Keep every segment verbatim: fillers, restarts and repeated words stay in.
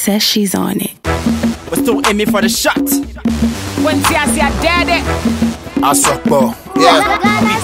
Says she's on it. But still aiming for the shot. When I see I dead it. I suck ball. Yeah.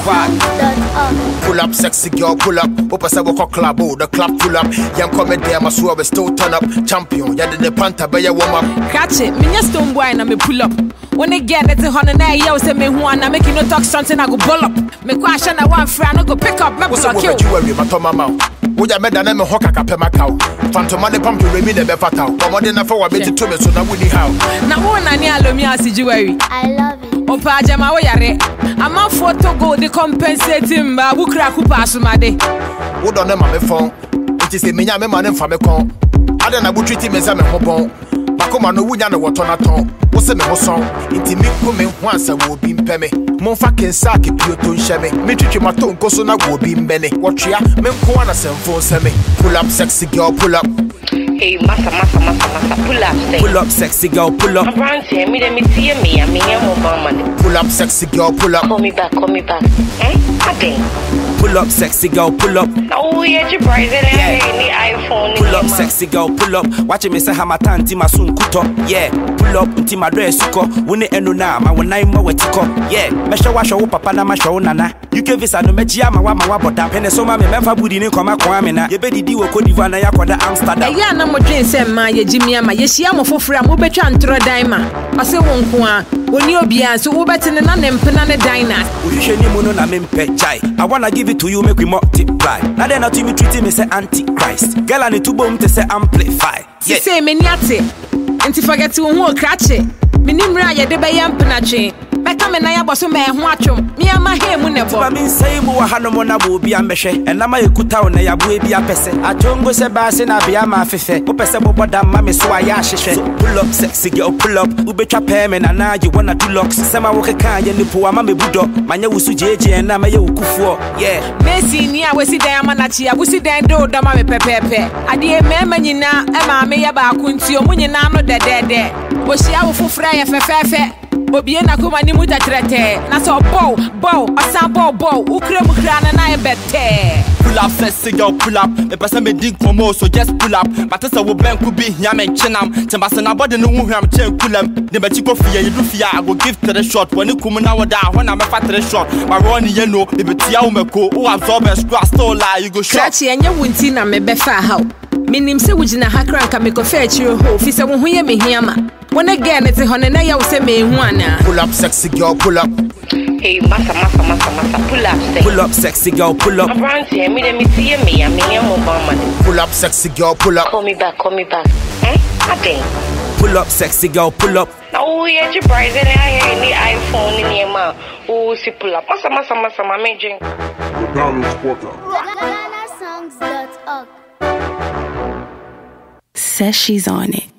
Pull up, sexy girl, pull up. Opa say walk club, oh, the club pull up. Young coming there, my swab still turn up. Champion, yeah, the panther, but you warm up. Catch it, me just stone boy and me pull up. When they get it, honey, now you say me who and I make you no talk something, I go pull up. Me question I want friend, I go pick up, me what's up with you, my Toma mouth? Would I made a name of Hoka Capemacao? Phantom money pump to remain a befatao. But more than a four bit to me, so now we need how. Now, one I near me, I see you. I love it. Opa Jama, where I'm a photo go, they compensate him, but who crack who pass my day. What on them, my phone? It is a minion man from a con. I don't know what treat him as I'm a hobon. Bakoma no wunya no water na ton. Wo se me ho son. Inti mi ku me ho ansa wo bi mpeme. Mo fa kensa ke pioto nhye me. Me twetwe mato nkoso na wo bi mbene. Wo twea me nko ana semfo nseme. Pull up sexy girl, pull up. Hey, massa, massa, massa, massa, pull up, say. Pull up, sexy girl, pull up. I'm around here, me, let me see me, I'm here, mobile. Pull up, sexy girl, pull up. Call me back, call me back. Eh? Again. Pull up, sexy girl, pull up. Oh, yeah, you price it, yeah. The iPhone. Pull up, sexy girl, pull up. Watch me say hamata nti masun kuto. Yeah. Pull up nti madre suko. Wune eno na ma wona imo wetiko. Yeah. Mesha wa show papa na ma show nana. You can visa no meji ama wa ma wa boda. Pene so ma me memfa budi ni koma kwa me na. Ye be didi wo Cote d'Ivoire na ya kwada Amsterdam. Yeah, na mo dwen se ma ye jimi ama ye hia mo fofora mo betwa ntro dan ma. Ase wo nko a. Oni obia so wo betene na ne mpena ne dan na. Uhihwe ni mu no na me mpe jai. I wanna give it to you make we multiply. Now they not to me treating me say antichrist. Girl I need to boom to say amplify. Yeah. Say me niate. Enti forget to ho krache. Me nimra ye de be yam penache. Beka me na ya boso me ho atwom. Me ama he mu ne bo. Ba me say mu wa hanom na bo bia mehwe. Ena ma yekuta wo na ya bo bia pese. Atongo se ba se na bia ma fefe. Wo pese bo boda ma me so aya hyehwe. So pull up sexy girl pull up. Wo betwa pe me na na you wanna do locks. Se ma wo keka ye ni po ama me budo. Manya wusu jeje na ma ye ukufuo. Yeah. Messi ni a wesi dan ama na chi a wusi dan do do ma me pepepe. Ade me ma nyina e ma me ye ba akunti o munyina no dedede. Wo hia wo fofra ye fefefe. Obie na kuma ni mutatrete na so bow bow asa bow bow ukre mukra na na ebete. Pull up sexy girl pull up me person me dig for more so just pull up but say wo ben ku bi hia me chenam tembase na body no hu hwam chen kulam de ba chi ko fie you do fie I go give to the shot when kum na woda ho na me fa to the shot ma ro ni ye no e betia wo meko wo absorb a scratch still lie you go shot Krachi enye wunti na me be fa haw minim se wugina hakran ka me ko fa chiro ho fi se wo ho ye me hiama when again it's honey na ya wo se me hu ana. Pull up sexy girl pull up. Hey, massa, massa, massa, massa, pull up, say. Pull up sexy girl pull up. I'm around here, me, let me see me, I'm here, mobile. Pull up sexy girl pull up. Call me back, call me back. Eh? Again. Pull up sexy girl pull up. Oh, yeah, you price it, I hear the iPhone in your mouth. Oh, see pull up. Massa, massa, massa, my major. Ghana songs dot org. Says she's on it.